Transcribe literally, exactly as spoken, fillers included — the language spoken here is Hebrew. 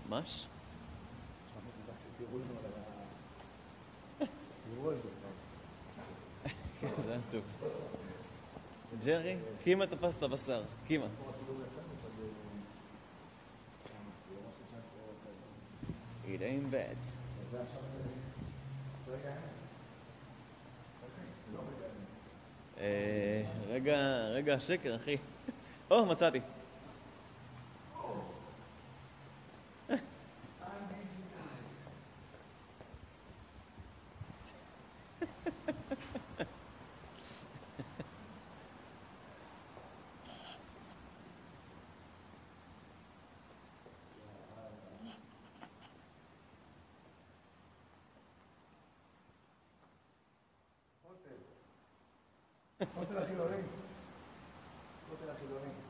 ממש? זה היה טוב. ג'רי, קימה תפס את הבשר. קימה. It ain't bad. רגע, רגע, שקר, אחי. או, מצאתי. כותל החילוני. כותל החילוני.